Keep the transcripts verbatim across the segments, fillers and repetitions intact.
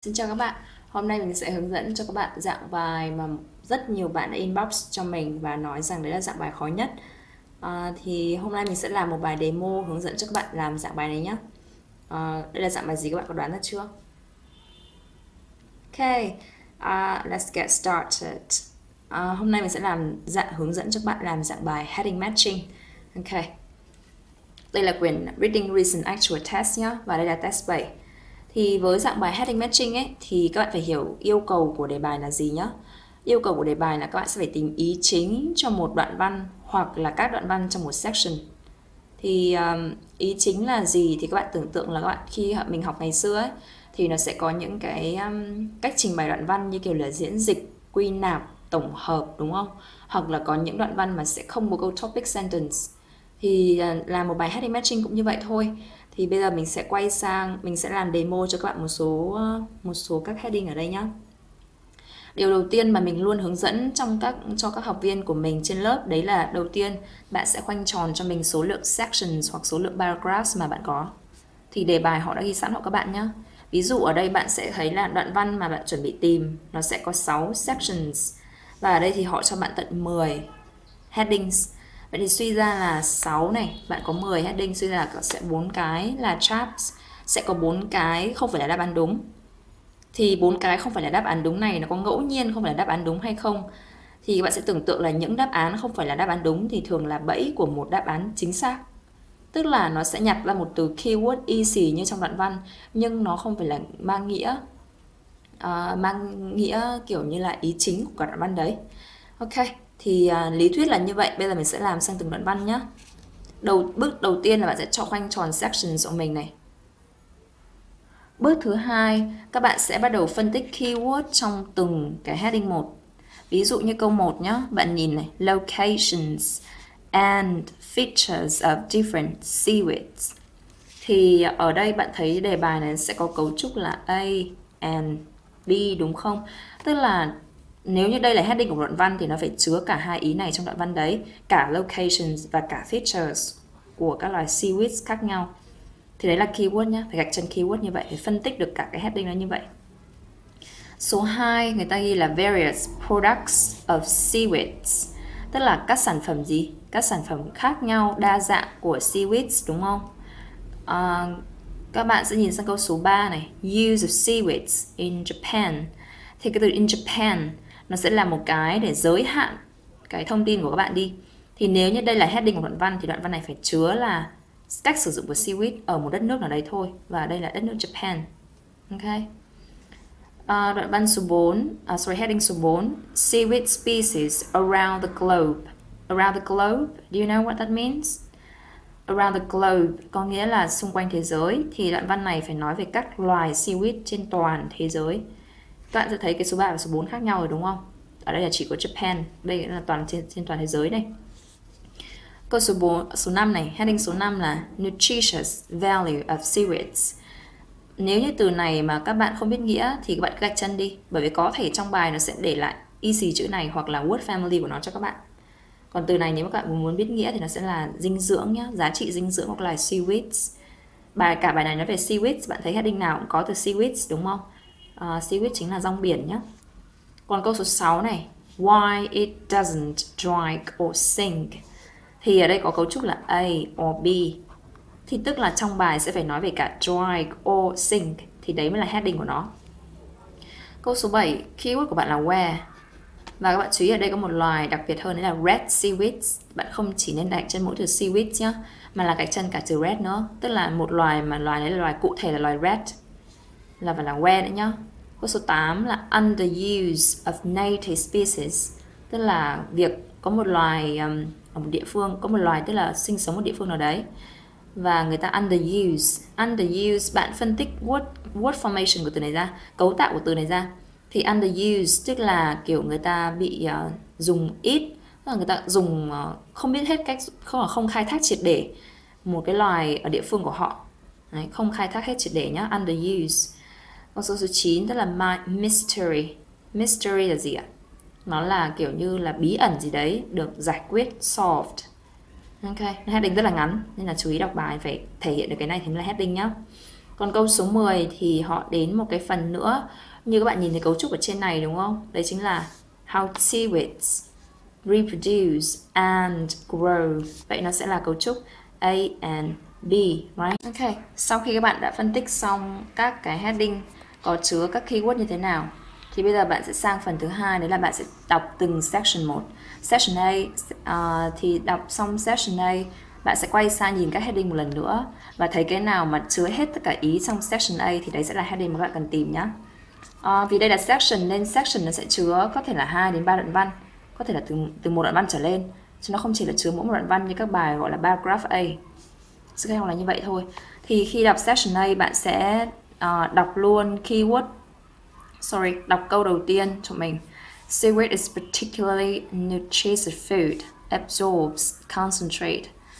Xin chào các bạn, hôm nay mình sẽ hướng dẫn cho các bạn dạng bài mà rất nhiều bạn đã inbox cho mình và nói rằng đấy là dạng bài khó nhất. à, Thì hôm nay mình sẽ làm một bài demo hướng dẫn cho các bạn làm dạng bài này nhé. à, Đây là dạng bài gì các bạn có đoán ra chưa? Ok, uh, let's get started. uh, Hôm nay mình sẽ làm dạng hướng dẫn cho các bạn làm dạng bài heading matching. Ok, đây là quyển Reading Reason Actual Test nhé, và đây là test bảy. Thì với dạng bài heading matching ấy thì các bạn phải hiểu yêu cầu của đề bài là gì nhé. Yêu cầu của đề bài là các bạn sẽ phải tìm ý chính cho một đoạn văn hoặc là các đoạn văn trong một section. Thì um, ý chính là gì thì các bạn tưởng tượng là các bạn khi mình học ngày xưa ấy thì nó sẽ có những cái um, cách trình bày đoạn văn như kiểu là diễn dịch, quy nạp, tổng hợp, đúng không? Hoặc là có những đoạn văn mà sẽ không có câu topic sentence. Thì uh, làm một bài heading matching cũng như vậy thôi. Thì bây giờ mình sẽ quay sang, mình sẽ làm demo cho các bạn một số một số các heading ở đây nhé. Điều đầu tiên mà mình luôn hướng dẫn trong các cho các học viên của mình trên lớp đấy là đầu tiên bạn sẽ khoanh tròn cho mình số lượng sections hoặc số lượng paragraphs mà bạn có. Thì đề bài họ đã ghi sẵn hộ các bạn nhé. Ví dụ ở đây bạn sẽ thấy là đoạn văn mà bạn chuẩn bị tìm nó sẽ có sáu sections. Và ở đây thì họ cho bạn tận mười headings. Vậy thì suy ra là sáu này, bạn có mười heading, suy ra là sẽ bốn cái là chapters, sẽ có bốn cái không phải là đáp án đúng. Thì bốn cái không phải là đáp án đúng này nó có ngẫu nhiên không phải là đáp án đúng hay không? Thì bạn sẽ tưởng tượng là những đáp án không phải là đáp án đúng thì thường là bẫy của một đáp án chính xác. Tức là nó sẽ nhặt ra một từ keyword easy như trong đoạn văn, nhưng nó không phải là mang nghĩa uh, mang nghĩa kiểu như là ý chính của cả đoạn văn đấy. Ok, thì uh, lý thuyết là như vậy. Bây giờ mình sẽ làm sang từng đoạn văn nhé. Đầu, bước đầu tiên là bạn sẽ cho khoanh tròn sections của mình này. Bước thứ hai, các bạn sẽ bắt đầu phân tích keyword trong từng cái heading một. Ví dụ như câu một nhé, bạn nhìn này, locations and features of different seaweeds. Thì ở đây bạn thấy đề bài này sẽ có cấu trúc là A and B đúng không? Tức là nếu như đây là heading của đoạn văn thì nó phải chứa cả hai ý này trong đoạn văn đấy, cả locations và cả features của các loài seaweeds khác nhau. Thì đấy là keyword nhé, phải gạch chân keyword như vậy để phân tích được cả cái heading nó như vậy. Số hai, người ta ghi là various products of seaweeds. Tức là các sản phẩm gì? Các sản phẩm khác nhau, đa dạng của seaweeds đúng không? À, các bạn sẽ nhìn sang câu số ba này, use of seaweeds in Japan. Thì cái từ in Japan nó sẽ là một cái để giới hạn cái thông tin của các bạn đi. Thì nếu như đây là heading của đoạn văn thì đoạn văn này phải chứa là cách sử dụng của seaweed ở một đất nước nào đấy thôi. Và đây là đất nước Japan. Ok. À, đoạn văn số bốn, à, sorry, heading số bốn, seaweed species around the globe. Around the globe, do you know what that means? Around the globe có nghĩa là xung quanh thế giới. Thì đoạn văn này phải nói về các loài seaweed trên toàn thế giới. Các bạn sẽ thấy cái số ba và số bốn khác nhau rồi đúng không? Ở đây là chỉ có Japan, đây là toàn trên, trên toàn thế giới này. Câu số bốn, số năm này, heading số năm là nutritious value of seaweeds. Nếu như từ này mà các bạn không biết nghĩa thì các bạn gạch chân đi, bởi vì có thể trong bài nó sẽ để lại easy chữ này hoặc là word family của nó cho các bạn. Còn từ này nếu các bạn muốn biết nghĩa thì nó sẽ là dinh dưỡng nhá, giá trị dinh dưỡng hoặc là seaweeds. Bài cả bài này nói về seaweeds, bạn thấy heading nào cũng có từ seaweeds đúng không? Uh, seaweed chính là rong biển nhá. Còn câu số sáu này, why it doesn't dry or sink. Thì ở đây có cấu trúc là A or B. Thì tức là trong bài sẽ phải nói về cả dry or sink. Thì đấy mới là heading của nó. Câu số bảy, keyword của bạn là where. Và các bạn chú ý ở đây có một loài đặc biệt hơn, đấy là red seaweeds. Bạn không chỉ nên gạch chân mỗi từ seaweeds nhé, mà là gạch chân cả từ red nữa. Tức là một loài mà loài đấy là loài cụ thể là loài red. Là phải là where nữa nhá. Câu số tám là underuse of native species. Tức là việc có một loài um, ở một địa phương, có một loài tức là sinh sống ở địa phương nào đấy và người ta underuse. Underuse, bạn phân tích word, word formation của từ này ra, cấu tạo của từ này ra. Thì underuse tức là kiểu người ta bị uh, dùng ít, tức là người ta dùng uh, không biết hết cách, không không khai thác triệt để một cái loài ở địa phương của họ. Đấy, không khai thác hết triệt để nhá, underuse. Con số số chín tức là mystery. Mystery là gì ạ? Nó là kiểu như là bí ẩn gì đấy được giải quyết, solved. Ok, heading rất là ngắn nên là chú ý đọc bài phải thể hiện được cái này thì mới là heading nhá. Còn câu số mười thì họ đến một cái phần nữa, như các bạn nhìn thấy cấu trúc ở trên này đúng không? Đấy chính là how seaweeds reproduce and grow. Vậy nó sẽ là cấu trúc A and B, right? Ok, sau khi các bạn đã phân tích xong các cái heading có chứa các keyword như thế nào, thì bây giờ bạn sẽ sang phần thứ hai, đấy là bạn sẽ đọc từng section một. Section A uh, thì đọc xong section A, bạn sẽ quay sang nhìn các heading một lần nữa và thấy cái nào mà chứa hết tất cả ý trong section A thì đấy sẽ là heading mà các bạn cần tìm nhé. Uh, vì đây là section nên section nó sẽ chứa có thể là hai đến ba đoạn văn, có thể là từ từ một đoạn văn trở lên, chứ nó không chỉ là chứa mỗi một đoạn văn như các bài gọi là paragraph A. Sự khác là như vậy thôi. Thì khi đọc section A, bạn sẽ uh, đọc luôn keyword, sorry, đọc câu đầu tiên cho mình. Seaweed is particularly nutritious food, absorbs, concentrate,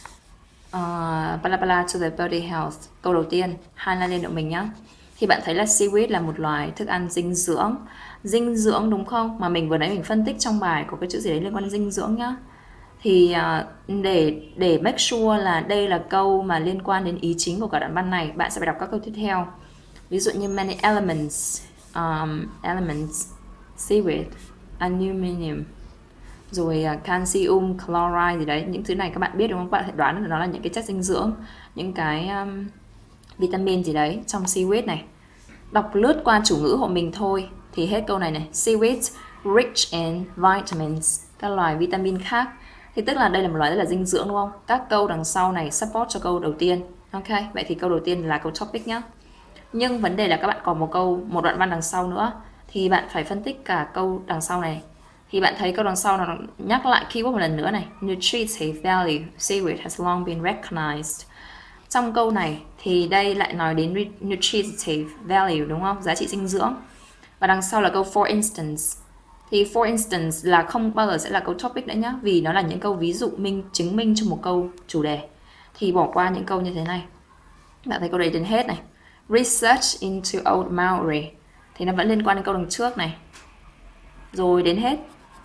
uh, blah blah to the body health. Câu đầu tiên, highlight lên của mình nhé. Thì bạn thấy là seaweed là một loài thức ăn dinh dưỡng. Dinh dưỡng đúng không? Mà mình vừa nãy mình phân tích trong bài có cái chữ gì đấy liên quan đến dinh dưỡng nhá. Thì uh, để để make sure là đây là câu mà liên quan đến ý chính của cả đoạn văn này, bạn sẽ phải đọc các câu tiếp theo. Ví dụ như many elements, um, elements, seaweed, aluminum, rồi uh, calcium, chloride gì đấy. Những thứ này các bạn biết đúng không? Các bạn có thể đoán được nó là những cái chất dinh dưỡng, những cái um, vitamin gì đấy trong seaweed này. Đọc lướt qua chủ ngữ hộ mình thôi thì hết câu này này. Seaweed rich in vitamins, các loài vitamin khác. Thì tức là đây là một loài rất là dinh dưỡng đúng không? Các câu đằng sau này support cho câu đầu tiên. Ok, vậy thì câu đầu tiên là câu topic nhé. Nhưng vấn đề là các bạn còn một câu, một đoạn văn đằng sau nữa, thì bạn phải phân tích cả câu đằng sau này. Thì bạn thấy câu đằng sau nó nhắc lại keyword một lần nữa này. Nutritive value, seaweed has long been recognized. Trong câu này thì đây lại nói đến nutritive value đúng không? Giá trị dinh dưỡng. Và đằng sau là câu for instance. Thì for instance là không bao giờ sẽ là câu topic nữa nhá, vì nó là những câu ví dụ minh chứng minh cho một câu chủ đề. Thì bỏ qua những câu như thế này. Bạn thấy câu đấy đến hết này. Research into Old Maori thì nó vẫn liên quan đến câu đằng trước này. Rồi đến hết.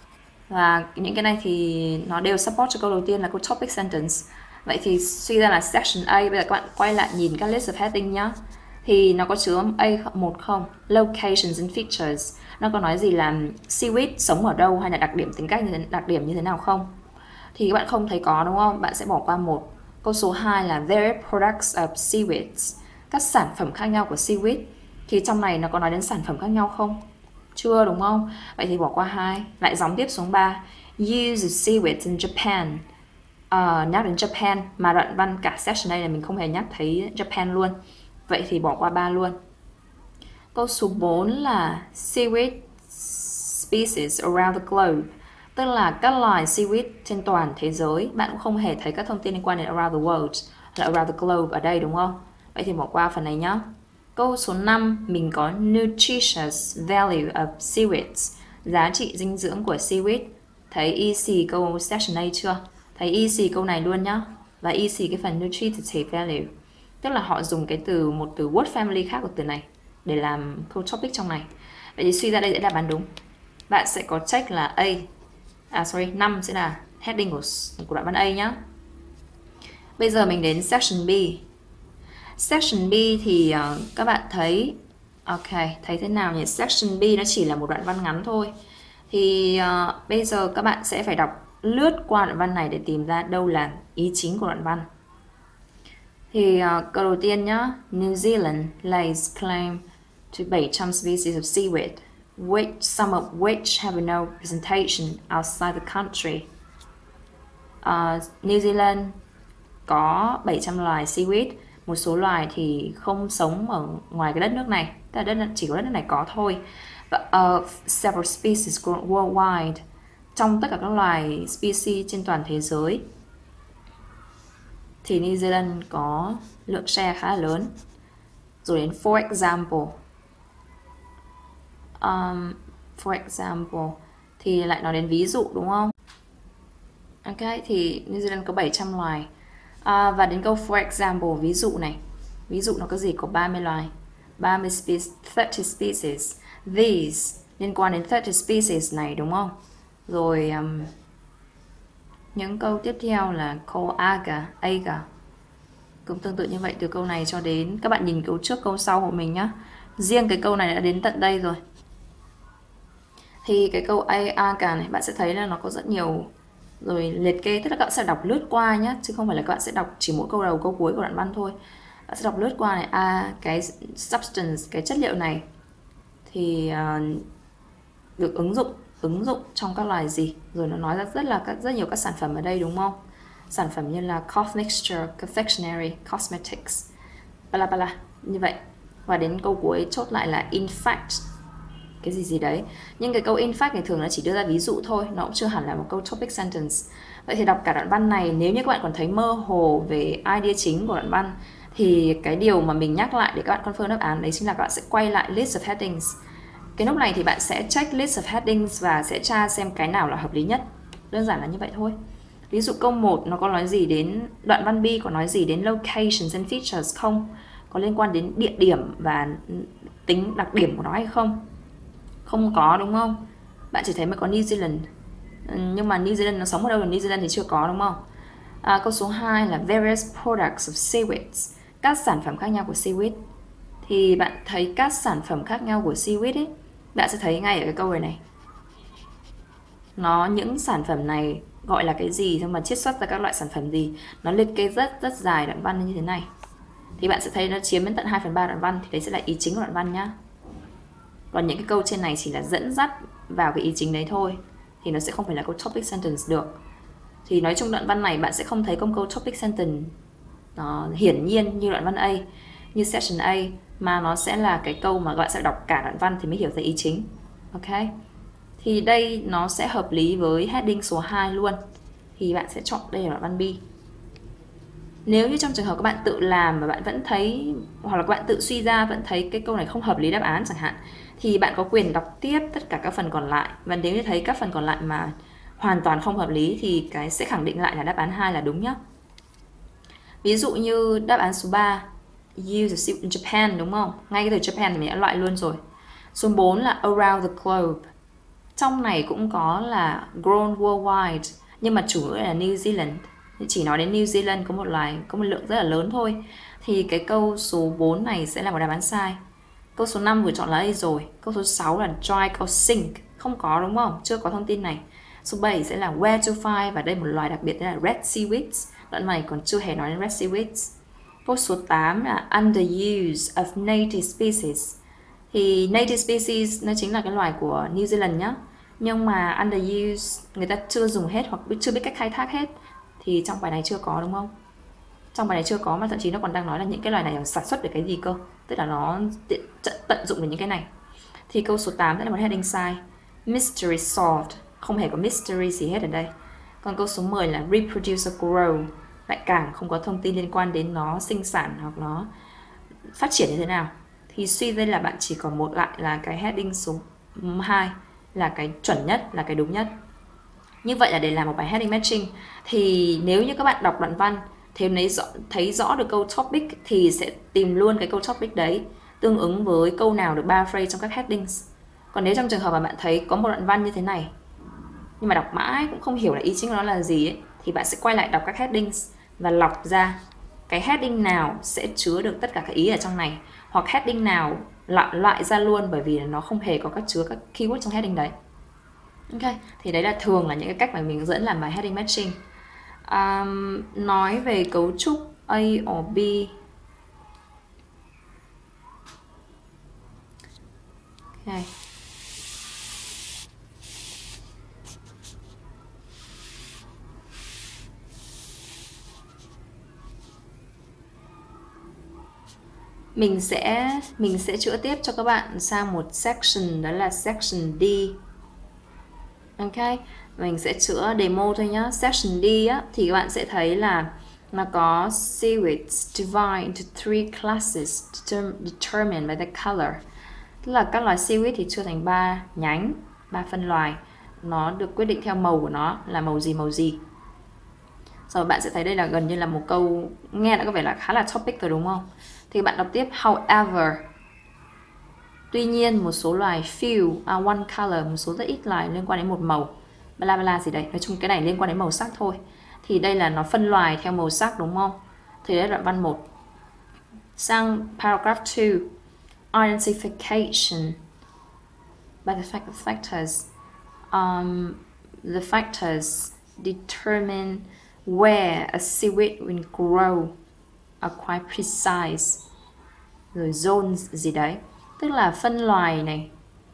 Và những cái này thì nó đều support cho câu đầu tiên là câu topic sentence. Vậy thì suy ra là section A, bây giờ các bạn quay lại nhìn các list of heading nhá. Thì nó có chứa A một không? Locations and features. Nó có nói gì là seaweed sống ở đâu hay là đặc điểm tính cách, đặc điểm như thế nào không? Thì các bạn không thấy có đúng không? Bạn sẽ bỏ qua một. Câu số hai là various products of seaweeds. Các sản phẩm khác nhau của seaweed. Thì trong này nó có nói đến sản phẩm khác nhau không? Chưa đúng không? Vậy thì bỏ qua hai. Lại dòng tiếp xuống ba. Use of seaweeds in Japan. Uh, nhắc đến Japan mà đoạn văn cả section này là mình không hề nhắc thấy Japan luôn. Vậy thì bỏ qua ba luôn. Câu số bốn là seaweed species around the globe. Tức là các loài seaweed trên toàn thế giới. Bạn cũng không hề thấy các thông tin liên quan đến around the world là around the globe ở đây đúng không? Vậy thì bỏ qua phần này nhé. Câu số năm mình có nutritious value of seaweeds. Giá trị dinh dưỡng của seaweed. Thấy easy câu section A chưa? Thấy easy câu này luôn nhá. Và easy cái phần nutritive value. Tức là họ dùng cái từ một từ word family khác của từ này để làm câu topic trong này. Vậy thì suy ra đây sẽ là đáp án đúng. Bạn sẽ có check là A. À sorry, năm sẽ là heading của, của đoạn văn A nhá. Bây giờ mình đến section B. Section B thì uh, các bạn thấy ok, thấy thế nào nhỉ? Section B nó chỉ là một đoạn văn ngắn thôi. Thì uh, bây giờ các bạn sẽ phải đọc lướt qua đoạn văn này để tìm ra đâu là ý chính của đoạn văn. Thì uh, câu đầu tiên nhá, New Zealand lays claim to bảy trăm species of seaweed, which some of which have no representation outside the country. Uh, New Zealand có bảy trăm loài seaweed, một số loài thì không sống ở ngoài cái đất nước này, tức là đất chỉ có đất nước này có thôi. But of several species worldwide, trong tất cả các loài species trên toàn thế giới thì New Zealand có lượng share khá là lớn. Rồi đến for example. Um, for example thì lại nói đến ví dụ đúng không? Ok, thì New Zealand có bảy trăm loài. À, và đến câu for example, ví dụ này. Ví dụ nó có gì? Có ba mươi loài. ba mươi species, ba mươi species. These liên quan đến ba mươi species này đúng không? Rồi um, những câu tiếp theo là câu aga, aga. Cũng tương tự như vậy từ câu này cho đến, các bạn nhìn câu trước câu sau của mình nhá. Riêng cái câu này đã đến tận đây rồi. Thì cái câu A, A cả này bạn sẽ thấy là nó có rất nhiều rồi liệt kê, tức là các bạn sẽ đọc lướt qua nhé, chứ không phải là các bạn sẽ đọc chỉ mỗi câu đầu câu cuối của đoạn văn thôi. Bạn sẽ đọc lướt qua này, a à, cái substance, cái chất liệu này thì uh, được ứng dụng ứng dụng trong các loài gì, rồi nó nói ra rất là rất nhiều các sản phẩm ở đây đúng không? Sản phẩm như là cloth mixture, confectionery, cosmetics, bla bla như vậy. Và đến câu cuối chốt lại là in fact, cái gì gì đấy. Nhưng cái câu in fact này thường nó chỉ đưa ra ví dụ thôi, nó cũng chưa hẳn là một câu topic sentence. Vậy thì đọc cả đoạn văn này, nếu như các bạn còn thấy mơ hồ về idea chính của đoạn văn, thì cái điều mà mình nhắc lại để các bạn confirm đáp án đấy chính là các bạn sẽ quay lại list of headings. Cái lúc này thì bạn sẽ check list of headings và sẽ tra xem cái nào là hợp lý nhất. Đơn giản là như vậy thôi. Ví dụ câu một nó có nói gì đến, đoạn văn B có nói gì đến locations and features không? Có liên quan đến địa điểm và tính đặc điểm của nó hay không? Không có đúng không? Bạn chỉ thấy mới có New Zealand. Nhưng mà New Zealand nó sống ở đâu là New Zealand thì chưa có đúng không? À, câu số hai là various products of seaweeds, các sản phẩm khác nhau của seaweed. Thì bạn thấy các sản phẩm khác nhau của seaweed ấy, bạn sẽ thấy ngay ở cái câu này này. Nó những sản phẩm này gọi là cái gì, xong mà chiết xuất ra các loại sản phẩm gì. Nó liệt kê rất rất dài đoạn văn như thế này. Thì bạn sẽ thấy nó chiếm đến tận hai phần ba đoạn văn, thì đấy sẽ là ý chính của đoạn văn nhá. Còn những cái câu trên này chỉ là dẫn dắt vào cái ý chính đấy thôi, thì nó sẽ không phải là câu topic sentence được. Thì nói chung đoạn văn này bạn sẽ không thấy công câu topic sentence nó hiển nhiên như đoạn văn A, như section A, mà nó sẽ là cái câu mà các bạn sẽ đọc cả đoạn văn thì mới hiểu ra ý chính. Ok. Thì đây nó sẽ hợp lý với heading số hai luôn. Thì bạn sẽ chọn đây là đoạn văn B. Nếu như trong trường hợp các bạn tự làm mà bạn vẫn thấy, hoặc là các bạn tự suy ra vẫn thấy cái câu này không hợp lý đáp án chẳng hạn, thì bạn có quyền đọc tiếp tất cả các phần còn lại. Và nếu như thấy các phần còn lại mà hoàn toàn không hợp lý thì cái sẽ khẳng định lại là đáp án hai là đúng nhé. Ví dụ như đáp án số ba, use in Japan đúng không? Ngay cái từ Japan thì mình đã loại luôn rồi. Số bốn là around the globe. Trong này cũng có là grown worldwide, nhưng mà chủ yếu là New Zealand. Chỉ nói đến New Zealand có một loài, có một lượng rất là lớn thôi. Thì cái câu số bốn này sẽ là một đáp án sai. Câu số năm vừa chọn là A rồi. Câu số sáu là dry or sink. Không có đúng không? Chưa có thông tin này. Số bảy sẽ là where to find, và đây một loài đặc biệt là red seaweeds. Đoạn này còn chưa hề nói đến red seaweeds. Câu số tám là underuse of native species. Thì native species nó chính là cái loài của New Zealand nhá. Nhưng mà underuse người ta chưa dùng hết hoặc chưa biết cách khai thác hết, thì trong bài này chưa có đúng không? Trong bài này chưa có, mà thậm chí nó còn đang nói là những cái loài này sản xuất được cái gì cơ. Tức là nó tận dụng được những cái này. Thì câu số tám sẽ là một heading sai. Mystery solved. Không hề có mystery gì hết ở đây. Còn câu số mười là reproduce or grow. Lại càng không có thông tin liên quan đến nó sinh sản hoặc nó phát triển như thế nào. Thì suy ra là bạn chỉ còn một lại là cái heading số hai là cái chuẩn nhất, là cái đúng nhất. Như vậy là để làm một bài heading matching, thì nếu như các bạn đọc đoạn văn thì thấy rõ, thấy rõ được câu topic thì sẽ tìm luôn cái câu topic đấy tương ứng với câu nào được ba phrase trong các headings. Còn nếu trong trường hợp mà bạn thấy có một đoạn văn như thế này nhưng mà đọc mãi cũng không hiểu là ý chính của nó là gì ấy, thì bạn sẽ quay lại đọc các headings và lọc ra cái heading nào sẽ chứa được tất cả các ý ở trong này, hoặc heading nào loại loại ra luôn bởi vì nó không hề có các chứa các keyword trong heading đấy. Ok, thì đấy là thường là những cái cách mà mình dẫn làm bài heading matching. Um, nói về cấu trúc A or B. Ok. Mình sẽ mình sẽ chữa tiếp cho các bạn sang một section, đó là section D. Ok, mình sẽ chữa demo thôi nhá. Section D á, thì các bạn sẽ thấy là nó có seaweeds divided into three classes determined by the color. Tức là các loài seaweed thì chia thành ba nhánh, ba phân loài. Nó được quyết định theo màu của nó là màu gì màu gì. Rồi bạn sẽ thấy đây là gần như là một câu nghe đã có vẻ là khá là topic rồi đúng không? Thì bạn đọc tiếp however. Tuy nhiên một số loài few are one color, một số rất ít loài liên quan đến một màu, bla bla gì đấy. Nói chung cái này liên quan đến màu sắc thôi. Thì đây là nó phân loài theo màu sắc đúng không? Thì đấy là đoạn văn một. Sang paragraph two. Identification by the factors. Um, the factors determine where a seaweed will grow are quite precise. Rồi zones gì đấy, tức là phân loài này.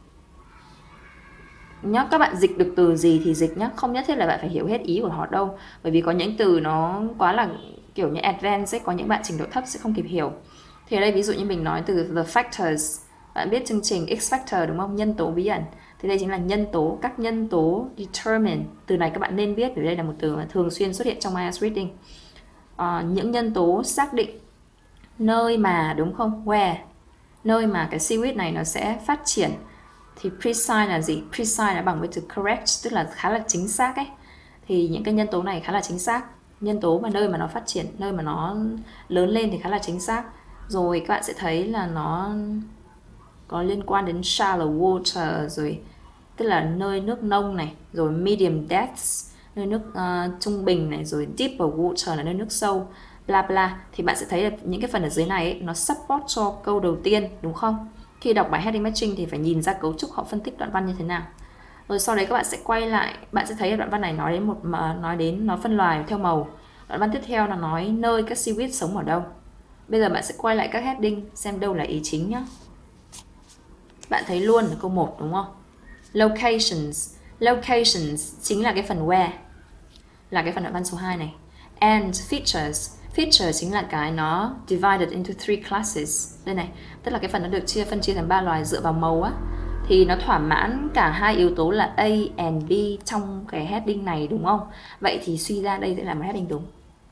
Nhớ các bạn dịch được từ gì thì dịch nhé, không nhất thiết là bạn phải hiểu hết ý của họ đâu. Bởi vì có những từ nó quá là kiểu như advanced ấy, có những bạn trình độ thấp sẽ không kịp hiểu. Thì ở đây ví dụ như mình nói từ the factors, bạn biết chương trình X Factor đúng không? Nhân tố bí ẩn. Thì đây chính là nhân tố, các nhân tố determine. Từ này các bạn nên biết, vì đây là một từ mà thường xuyên xuất hiện trong i e l t s Reading. À, những nhân tố xác định nơi mà, đúng không? Where, nơi mà cái seaweed này nó sẽ phát triển. Thì precise là gì? Precise là bằng với từ correct, tức là khá là chính xác ấy. Thì những cái nhân tố này khá là chính xác. Nhân tố mà nơi mà nó phát triển, nơi mà nó lớn lên thì khá là chính xác. Rồi các bạn sẽ thấy là nó có liên quan đến shallow water, rồi tức là nơi nước nông này, rồi medium depths, nơi nước uh, trung bình này, rồi deeper water là nơi nước sâu, bla bla. Thì bạn sẽ thấy là những cái phần ở dưới này ấy, nó support cho câu đầu tiên, đúng không? Khi đọc bài heading matching thì phải nhìn ra cấu trúc họ phân tích đoạn văn như thế nào. Rồi sau đấy các bạn sẽ quay lại, bạn sẽ thấy đoạn văn này nói đến một mà nói đến nó phân loài theo màu. Đoạn văn tiếp theo là nói nơi các seaweed sống ở đâu. Bây giờ bạn sẽ quay lại các heading xem đâu là ý chính nhé. Bạn thấy luôn là câu một đúng không? Locations. Locations chính là cái phần where, là cái phần đoạn văn số hai này. And features. Feature chính là cái nó divided into three classes. Đây này, tức là cái phần nó được chia phân chia thành ba loài dựa vào màu á. Thì nó thỏa mãn cả hai yếu tố là A and B trong cái heading này, đúng không? Vậy thì suy ra đây sẽ là một heading đúng.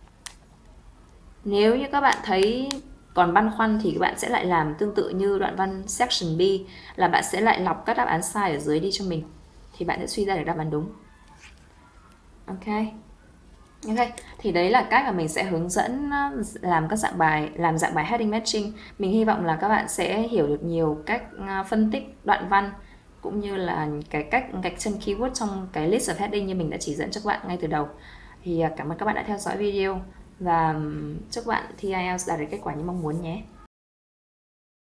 Nếu như các bạn thấy còn băn khoăn thì các bạn sẽ lại làm tương tự như đoạn văn section B, là bạn sẽ lại lọc các đáp án sai ở dưới đi cho mình. Thì bạn sẽ suy ra được đáp án đúng. Ok. Ok, thì đấy là cách mà mình sẽ hướng dẫn làm các dạng bài, làm dạng bài heading matching. Mình hy vọng là các bạn sẽ hiểu được nhiều cách phân tích đoạn văn, cũng như là cái cách gạch chân keyword trong cái list of heading như mình đã chỉ dẫn cho các bạn ngay từ đầu. Thì cảm ơn các bạn đã theo dõi video và chúc bạn thi ai eo đạt được kết quả như mong muốn nhé.